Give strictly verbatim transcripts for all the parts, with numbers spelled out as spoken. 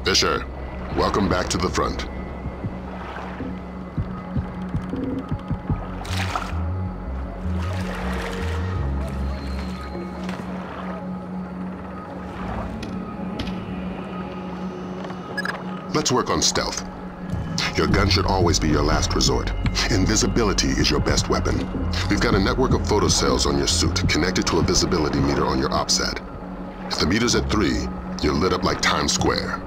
Fisher, welcome back to the front. Let's work on stealth. Your gun should always be your last resort. Invisibility is your best weapon. We've got a network of photocells on your suit connected to a visibility meter on your OPSAT. If the meter's at three, you're lit up like Times Square.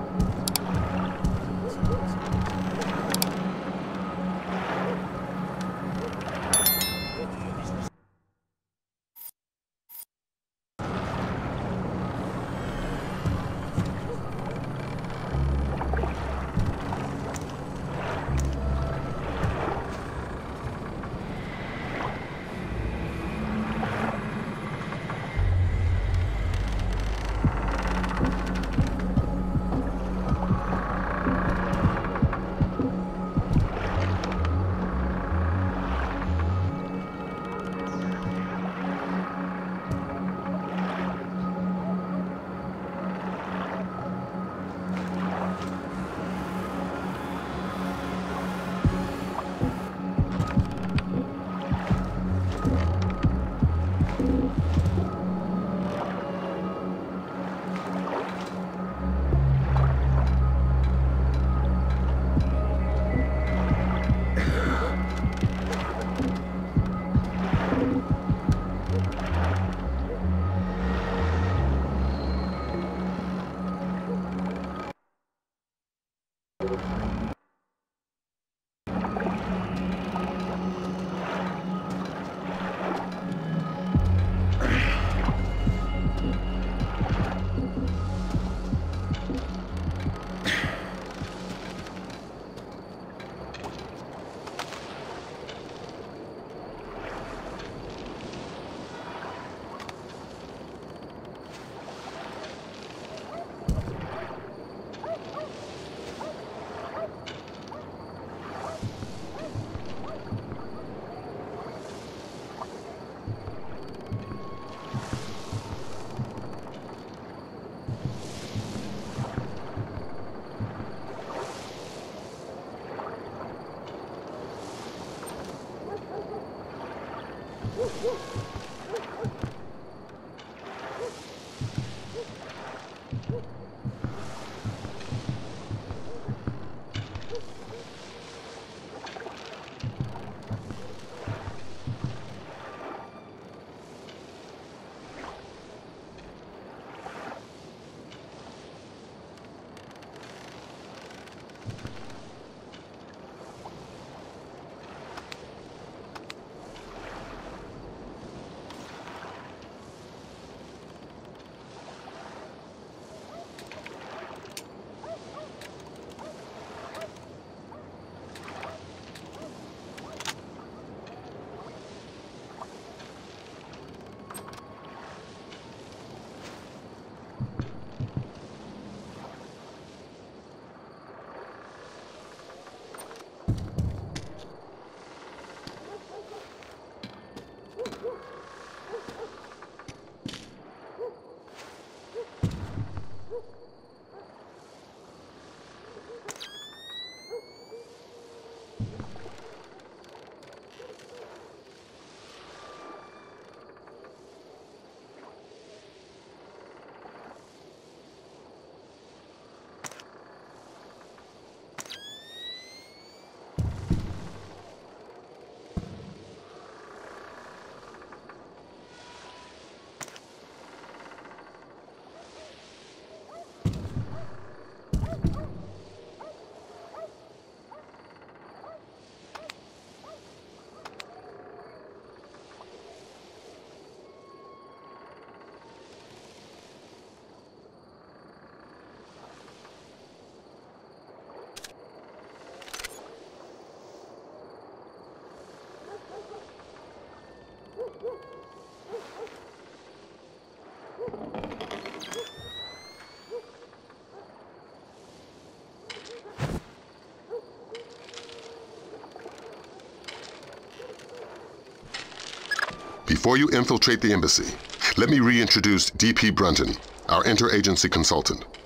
Before you infiltrate the embassy, let me reintroduce D P Brunton, our interagency consultant.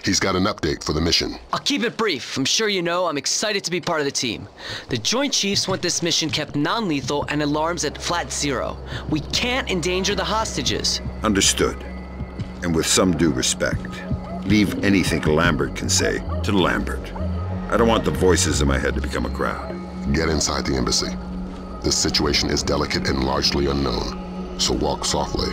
He's got an update for the mission. I'll keep it brief. I'm sure you know I'm excited to be part of the team. The Joint Chiefs want this mission kept non-lethal and alarms at flat zero. We can't endanger the hostages. Understood. And with some due respect, leave anything Lambert can say to Lambert. I don't want the voices in my head to become a crowd. Get inside the embassy. The situation is delicate and largely unknown, so walk softly.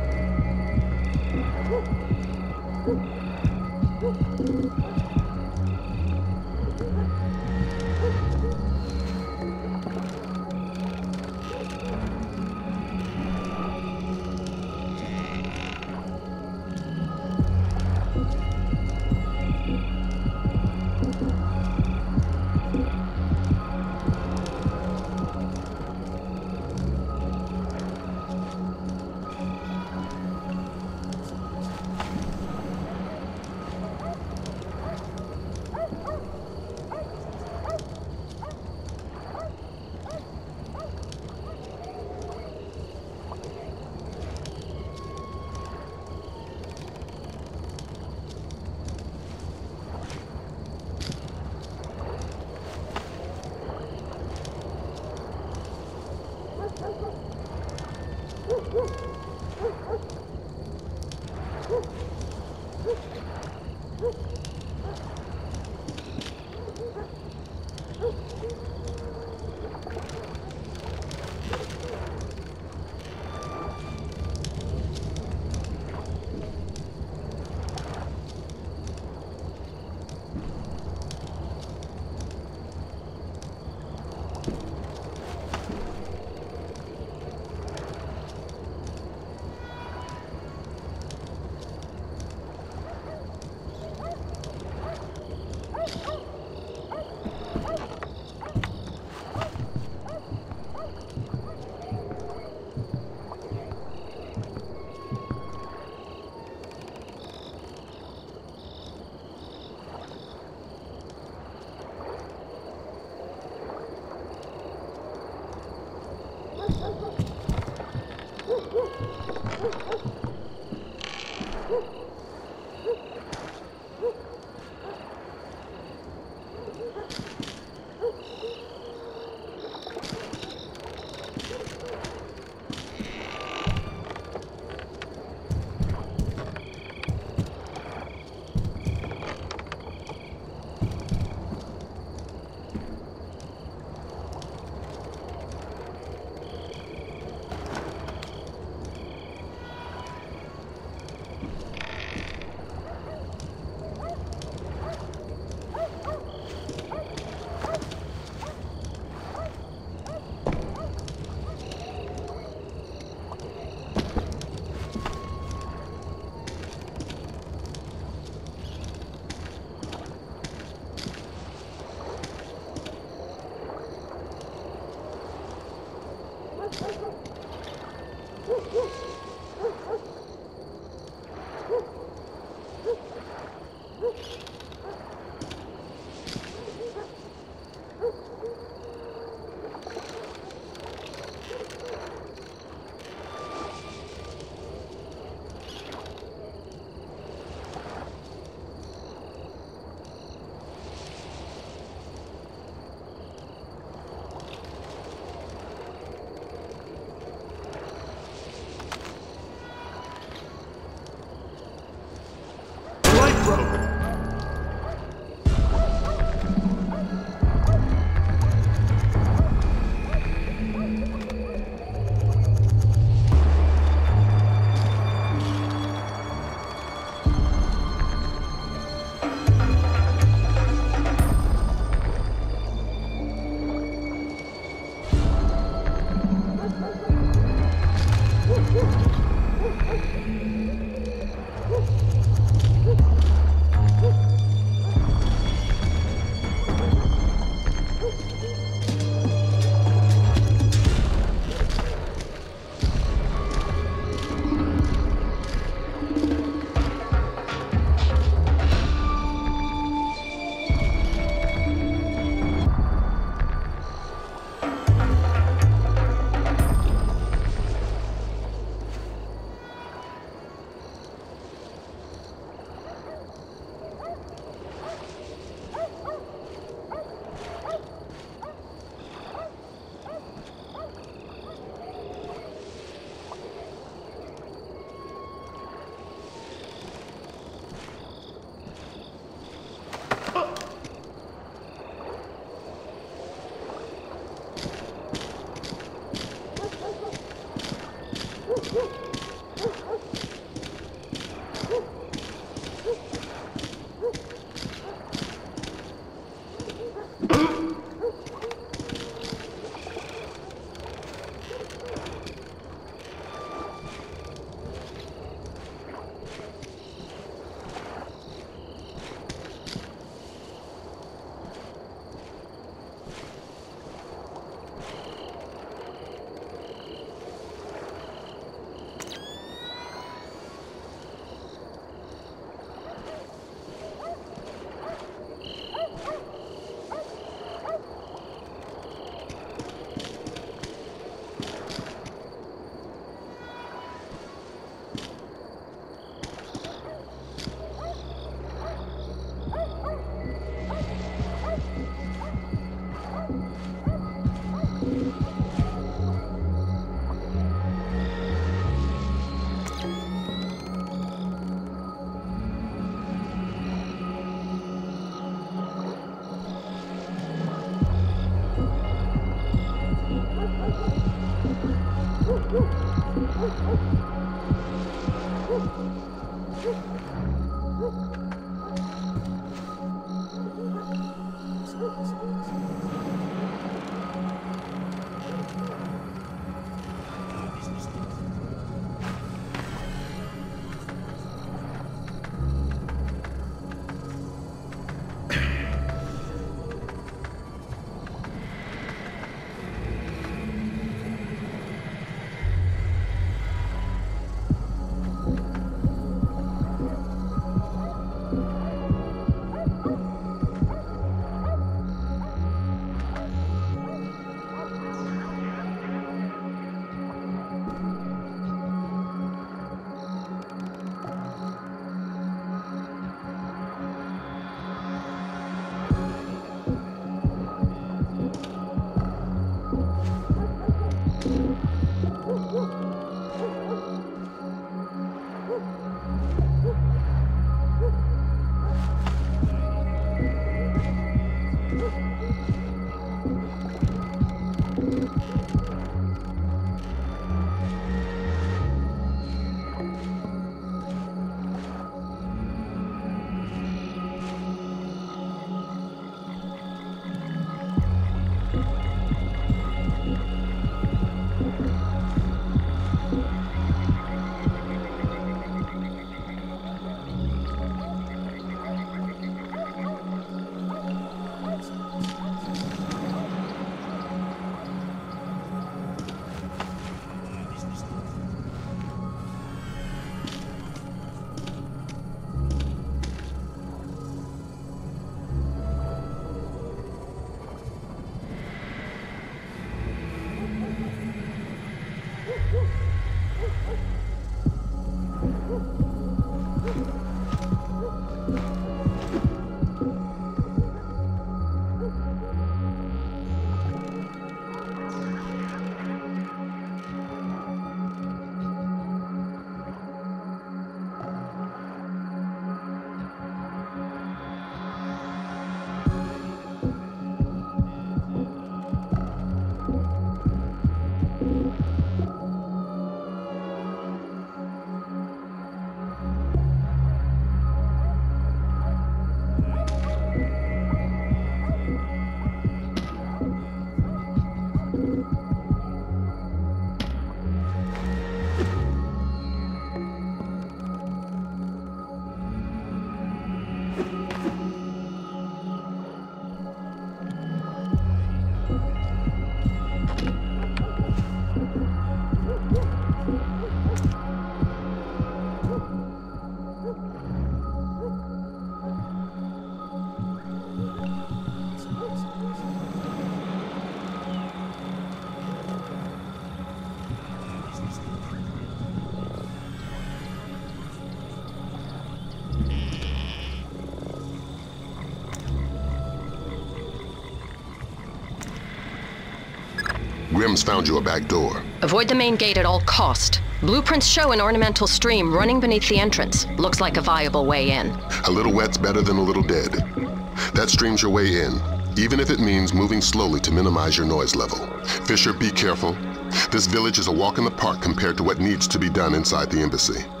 Grim's found you a back door. Avoid the main gate at all cost. Blueprints show an ornamental stream running beneath the entrance. Looks like a viable way in. A little wet's better than a little dead. That stream's your way in, even if it means moving slowly to minimize your noise level. Fisher, be careful. This village is a walk in the park compared to what needs to be done inside the embassy.